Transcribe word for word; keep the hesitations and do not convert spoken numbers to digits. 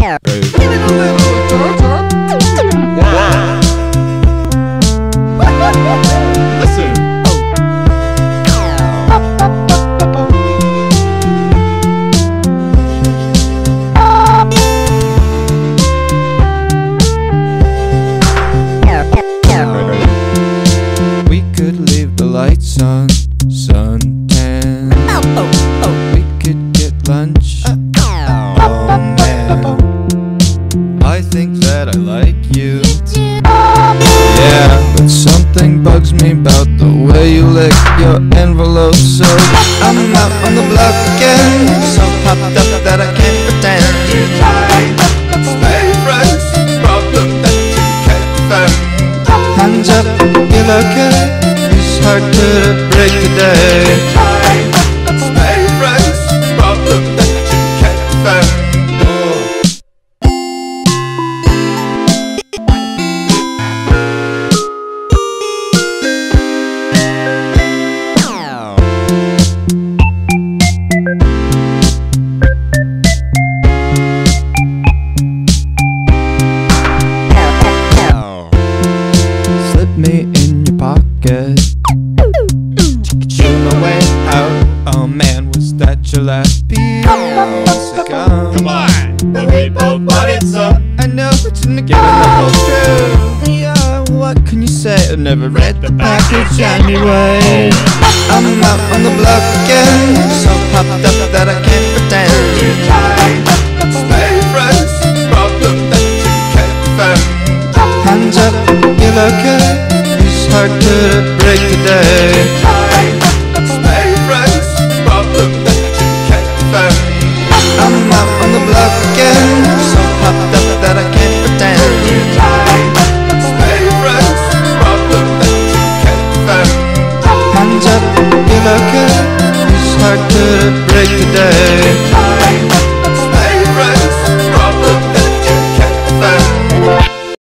We could leave the lights on, suntan. We could get lunch. Oh man, I think that I like you. Yeah, but something bugs me about the way you lick your envelope. So I'm out on the block again, so popped up that I can't pretend. Stay friends, problem that you can't defend. Hands up, you're okay. It's hard to break the day. Stay friends, problem that you can't defend. Me in your pocket, chew my way out. Oh man, was that your last piece? Come on, but we both bought it, so I know that you're not giving the whole truth. Yeah, what can you say? I never read the package anyway. I'm out on the block again, so popped up that I can't pretend. Stay friends, problem that you can't defend. Hands up, you're okay. It's hard to break the day. Stay friends, problem that you can't defend. I'm out on the block again, so popped up that I can't pretend. Stay friends, problem that you can't defend. Hands up, you're okay. It's hard to break the day.